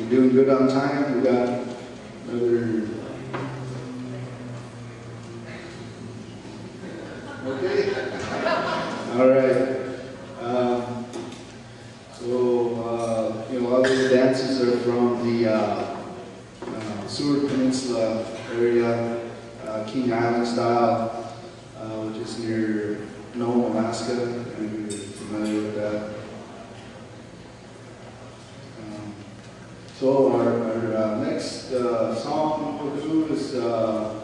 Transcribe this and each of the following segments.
we doing good on time? We got another. Okay. All right. All these dances are from the Seward Peninsula area, King Island style, which is near Nome, Alaska, and you're familiar with that. So our next song we'll do is a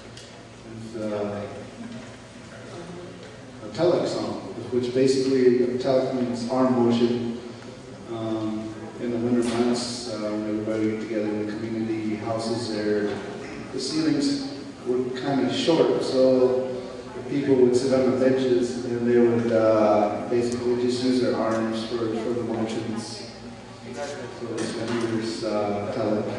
Telek song, which basically Telek means arm motion. In the winter months, when everybody get together in the community houses there, the ceilings were kind of short, so the people would sit on the benches and they would basically just use their arms for the motions. So this one here's Telek.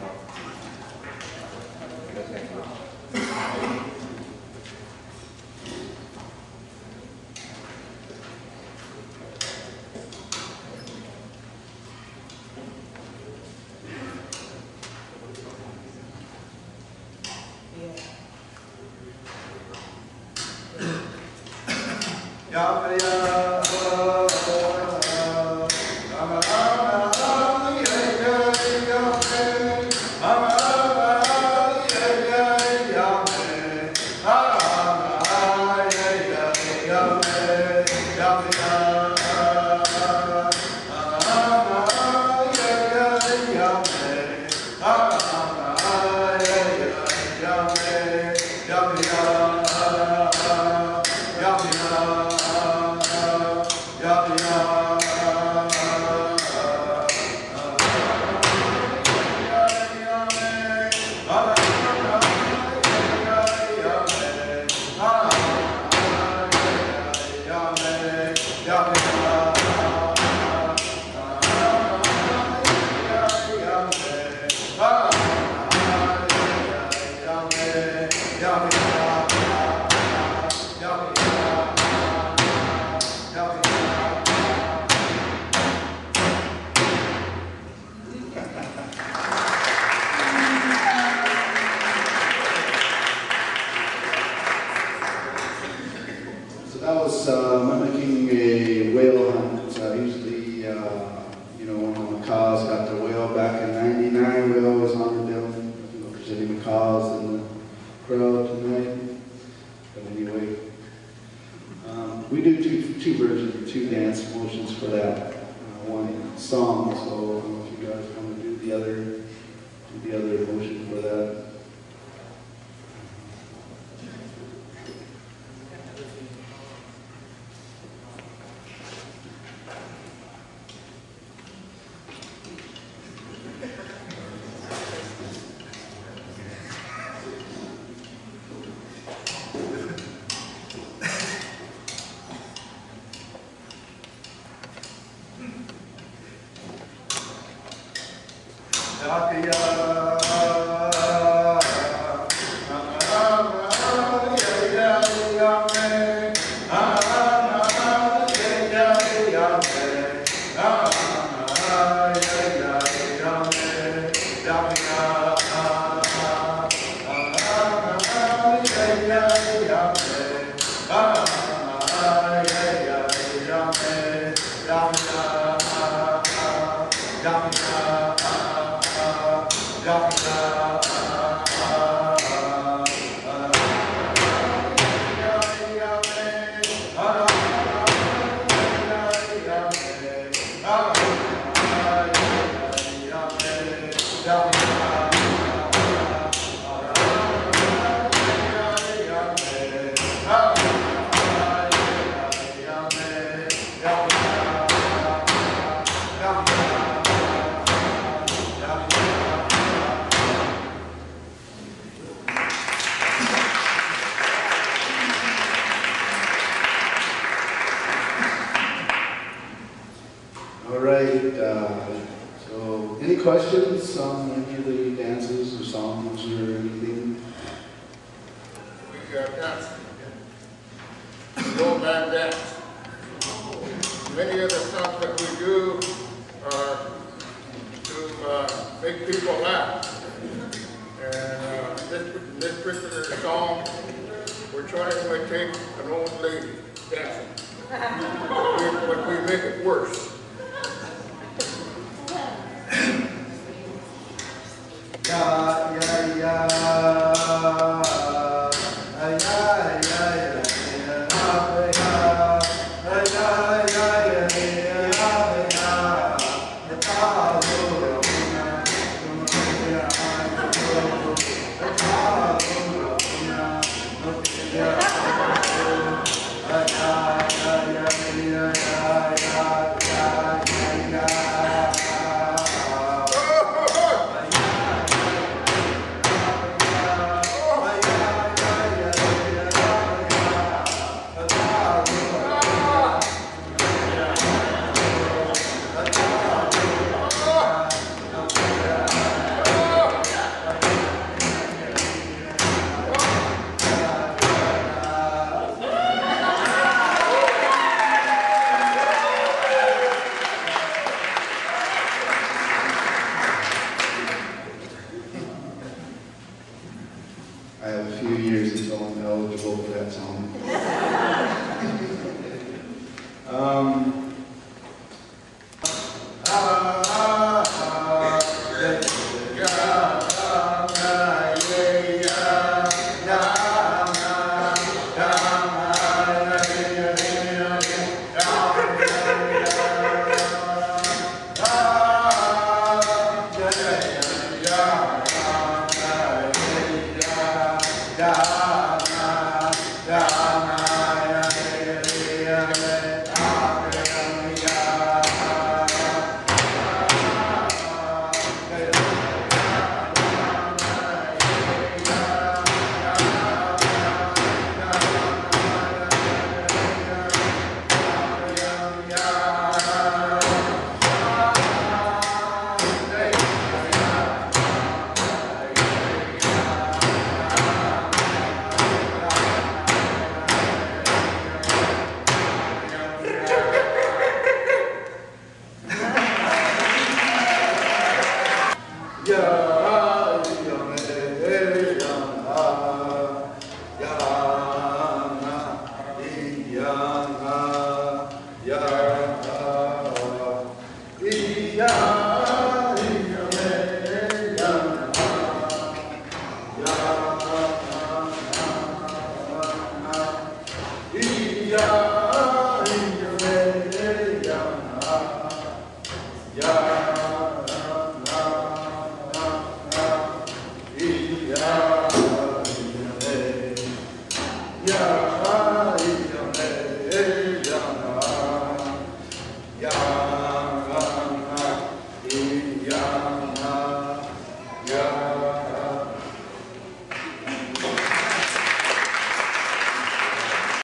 Mimicking a whale hunt. Usually, when macaws got the whale back in '99, we always honored them. If there's any macaws in the crowd tonight. But anyway, we do two versions, two dance motions for that one song. So I don't know if you guys want to do the other motion for that. So any questions on any of the dances or songs or anything? We got dance. Old man dance. Many of the songs that we do are to make people laugh. And this particular song, we're trying to imitate an old lady dancing, but we make it worse. I have a few years until I'm eligible for that song. Yeah.